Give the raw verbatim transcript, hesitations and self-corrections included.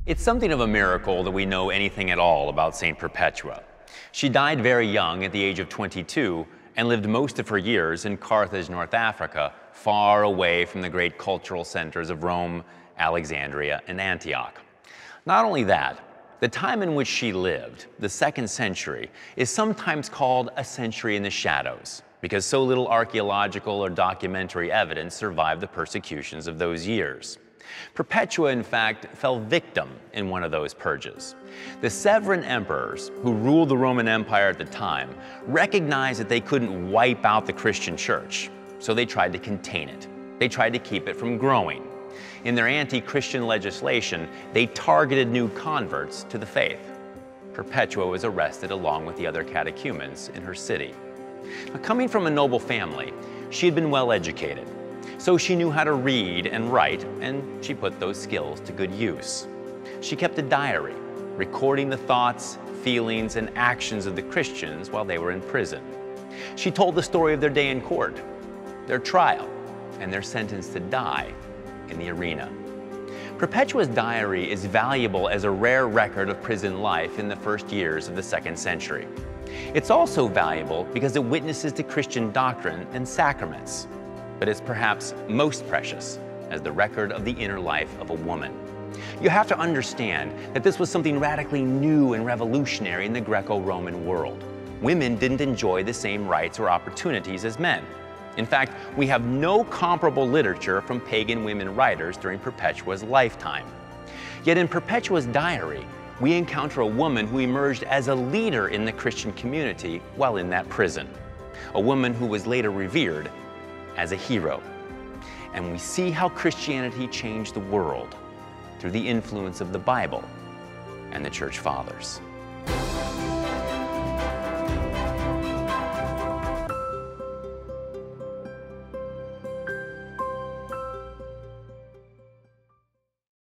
It's something of a miracle that we know anything at all about Saint Perpetua. She died very young at the age of twenty-two and lived most of her years in Carthage, North Africa, far away from the great cultural centers of Rome, Alexandria, and Antioch. Not only that, the time in which she lived, the second century, is sometimes called a century in the shadows, because so little archaeological or documentary evidence survived the persecutions of those years. Perpetua, in fact, fell victim in one of those purges. The Severan emperors, who ruled the Roman Empire at the time, recognized that they couldn't wipe out the Christian church, so they tried to contain it. They tried to keep it from growing. In their anti-Christian legislation, they targeted new converts to the faith. Perpetua was arrested along with the other catechumens in her city. Now, coming from a noble family, she had been well educated. So she knew how to read and write, and she put those skills to good use. She kept a diary, recording the thoughts, feelings, and actions of the Christians while they were in prison. She told the story of their day in court, their trial, and their sentence to die in the arena. Perpetua's diary is valuable as a rare record of prison life in the first years of the second century. It's also valuable because it witnesses to Christian doctrine and sacraments. But it's perhaps most precious as the record of the inner life of a woman. You have to understand that this was something radically new and revolutionary in the Greco-Roman world. Women didn't enjoy the same rights or opportunities as men. In fact, we have no comparable literature from pagan women writers during Perpetua's lifetime. Yet in Perpetua's diary, we encounter a woman who emerged as a leader in the Christian community while in that prison. A woman who was later revered as a hero. And we see how Christianity changed the world through the influence of the Bible and the Church Fathers.